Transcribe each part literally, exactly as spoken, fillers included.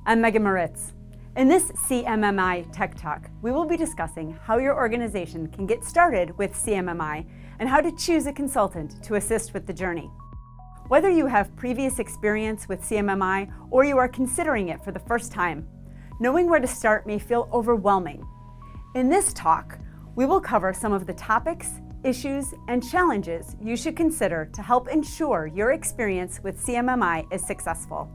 I'm Megan Moritz. In this C M M I Tech Talk, we will be discussing how your organization can get started with C M M I and how to choose a consultant to assist with the journey. Whether you have previous experience with C M M I or you are considering it for the first time, knowing where to start may feel overwhelming. In this talk, we will cover some of the topics, issues, and challenges you should consider to help ensure your experience with C M M I is successful.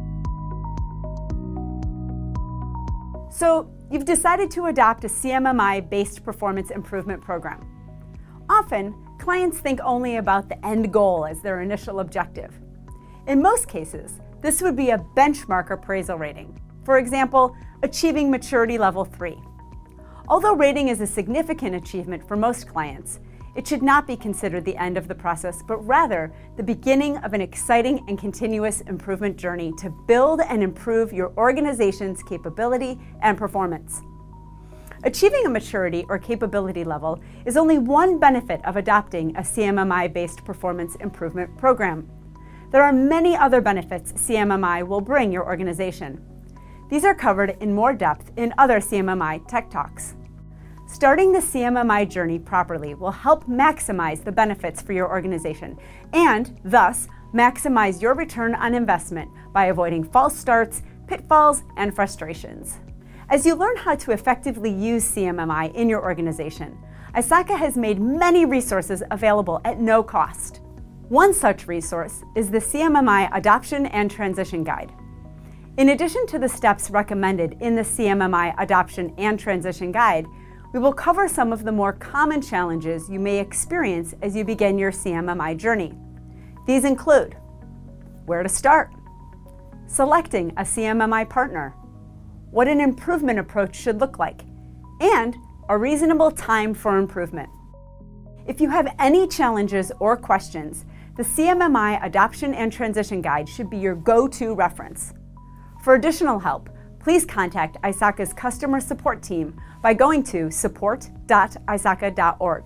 So, you've decided to adopt a C M M I-based performance improvement program. Often, clients think only about the end goal as their initial objective. In most cases, this would be a benchmark appraisal rating. For example, achieving maturity level three. Although rating is a significant achievement for most clients, it should not be considered the end of the process, but rather the beginning of an exciting and continuous improvement journey to build and improve your organization's capability and performance. Achieving a maturity or capability level is only one benefit of adopting a C M M I-based performance improvement program. There are many other benefits C M M I will bring your organization. These are covered in more depth in other C M M I Tech Talks. Starting the C M M I journey properly will help maximize the benefits for your organization and, thus, maximize your return on investment by avoiding false starts, pitfalls, and frustrations. As you learn how to effectively use C M M I in your organization, I S A C A has made many resources available at no cost. One such resource is the C M M I Adoption and Transition Guide. In addition to the steps recommended in the C M M I Adoption and Transition Guide, we will cover some of the more common challenges you may experience as you begin your C M M I journey. These include where to start, selecting a C M M I partner, what an improvement approach should look like, and a reasonable time for improvement. If you have any challenges or questions, the C M M I Adoption and Transition Guide should be your go-to reference. For additional help, please contact I S A C A's customer support team by going to support dot I S A C A dot org.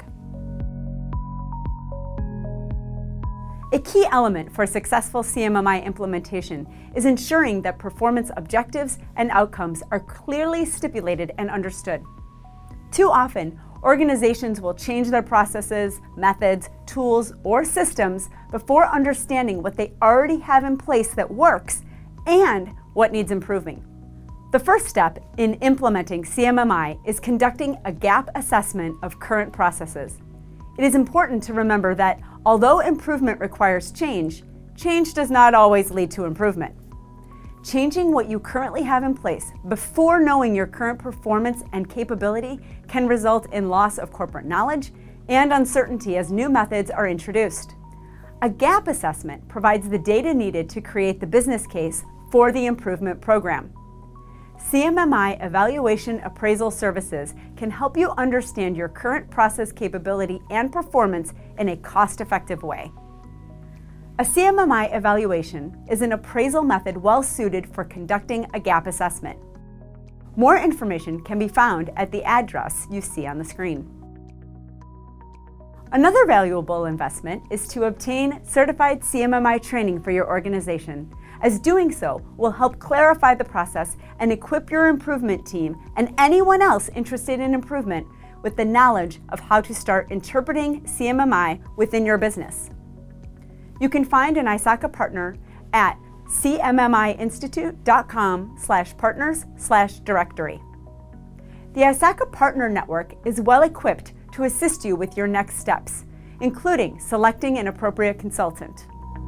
A key element for successful C M M I implementation is ensuring that performance objectives and outcomes are clearly stipulated and understood. Too often, organizations will change their processes, methods, tools, or systems before understanding what they already have in place that works and what needs improving. The first step in implementing C M M I is conducting a gap assessment of current processes. It is important to remember that although improvement requires change, change does not always lead to improvement. Changing what you currently have in place before knowing your current performance and capability can result in loss of corporate knowledge and uncertainty as new methods are introduced. A gap assessment provides the data needed to create the business case for the improvement program. C M M I Evaluation Appraisal Services can help you understand your current process capability and performance in a cost-effective way. A C M M I evaluation is an appraisal method well-suited for conducting a gap assessment. More information can be found at the address you see on the screen. Another valuable investment is to obtain Certified C M M I training for your organization, as doing so will help clarify the process and equip your improvement team and anyone else interested in improvement with the knowledge of how to start interpreting C M M I within your business. You can find an I S A C A partner at c m m i institute dot com slash partners slash directory. The I S A C A Partner Network is well equipped to assist you with your next steps, including selecting an appropriate consultant.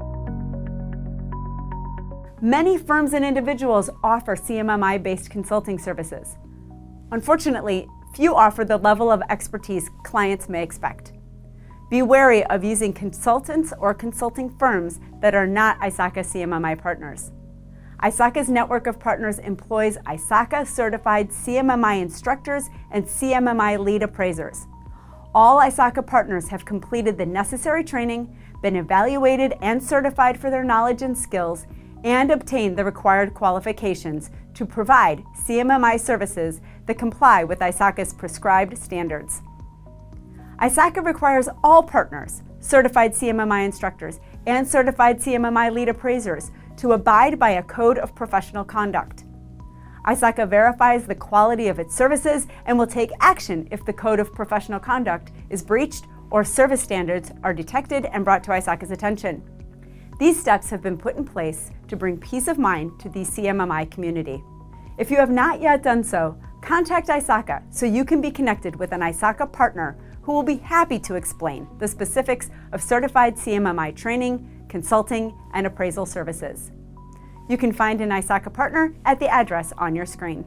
Many firms and individuals offer C M M I-based consulting services. Unfortunately, few offer the level of expertise clients may expect. Be wary of using consultants or consulting firms that are not I S A C A C M M I partners. I S A C A's network of partners employs I S A C A certified C M M I instructors and C M M I lead appraisers. All I S A C A partners have completed the necessary training, been evaluated and certified for their knowledge and skills, and obtained the required qualifications to provide C M M I services that comply with I S A C A's prescribed standards. I S A C A requires all partners, certified C M M I instructors, and certified C M M I lead appraisers to abide by a code of professional conduct. ISACA verifies the quality of its services and will take action if the Code of Professional Conduct is breached or service standards are detected and brought to ISACA's attention. These steps have been put in place to bring peace of mind to the C M M I community. If you have not yet done so, contact ISACA so you can be connected with an ISACA partner who will be happy to explain the specifics of certified C M M I training, consulting, and appraisal services. You can find an ISACA partner at the address on your screen.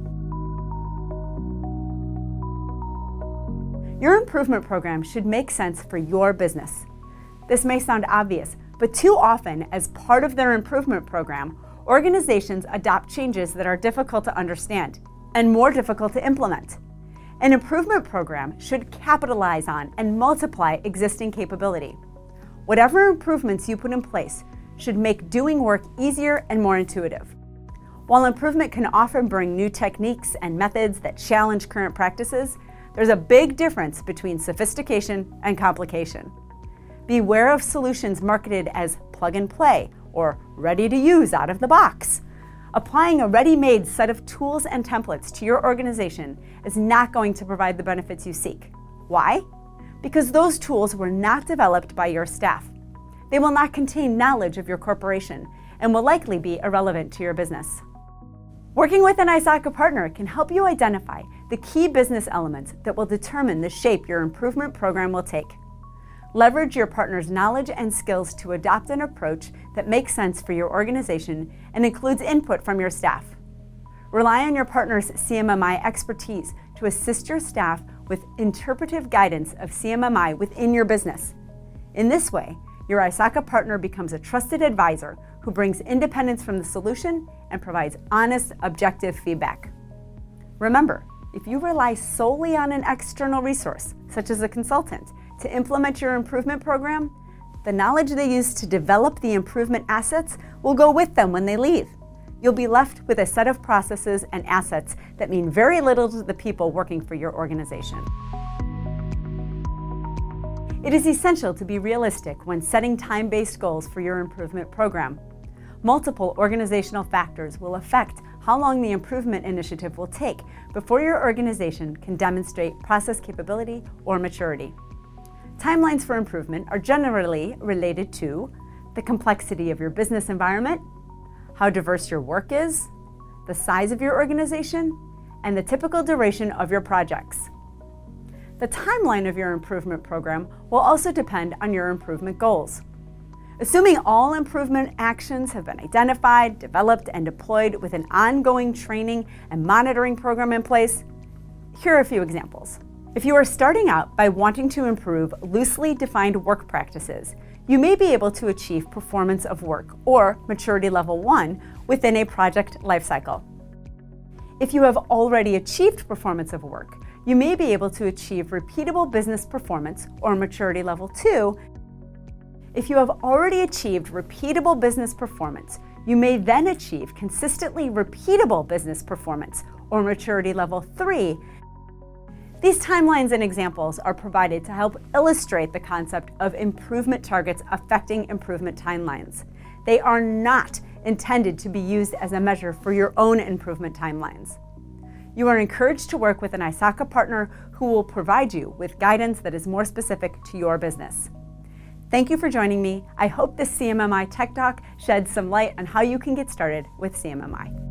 Your improvement program should make sense for your business. This may sound obvious, but too often, as part of their improvement program, organizations adopt changes that are difficult to understand and more difficult to implement. An improvement program should capitalize on and multiply existing capability. Whatever improvements you put in place should make doing work easier and more intuitive. While improvement can often bring new techniques and methods that challenge current practices, there's a big difference between sophistication and complication. Beware of solutions marketed as plug and play or ready to use out of the box. Applying a ready-made set of tools and templates to your organization is not going to provide the benefits you seek. Why? Because those tools were not developed by your staff. They will not contain knowledge of your corporation and will likely be irrelevant to your business. Working with an ISACA partner can help you identify the key business elements that will determine the shape your improvement program will take. Leverage your partner's knowledge and skills to adopt an approach that makes sense for your organization and includes input from your staff. Rely on your partner's C M M I expertise to assist your staff with interpretive guidance of C M M I within your business. In this way, your ISACA partner becomes a trusted advisor who brings independence from the solution and provides honest, objective feedback. Remember, if you rely solely on an external resource, such as a consultant, to implement your improvement program, the knowledge they use to develop the improvement assets will go with them when they leave. You'll be left with a set of processes and assets that mean very little to the people working for your organization. It is essential to be realistic when setting time-based goals for your improvement program. Multiple organizational factors will affect how long the improvement initiative will take before your organization can demonstrate process capability or maturity. Timelines for improvement are generally related to the complexity of your business environment, how diverse your work is, the size of your organization, and the typical duration of your projects. The timeline of your improvement program will also depend on your improvement goals. Assuming all improvement actions have been identified, developed, and deployed with an ongoing training and monitoring program in place, here are a few examples. If you are starting out by wanting to improve loosely defined work practices, you may be able to achieve performance of work or maturity level one within a project lifecycle. If you have already achieved performance of work, you may be able to achieve repeatable business performance or maturity level two. If you have already achieved repeatable business performance, you may then achieve consistently repeatable business performance or maturity level three. These timelines and examples are provided to help illustrate the concept of improvement targets affecting improvement timelines. They are not intended to be used as a measure for your own improvement timelines. You are encouraged to work with an ISACA partner who will provide you with guidance that is more specific to your business. Thank you for joining me. I hope this C M M I Tech Talk sheds some light on how you can get started with C M M I.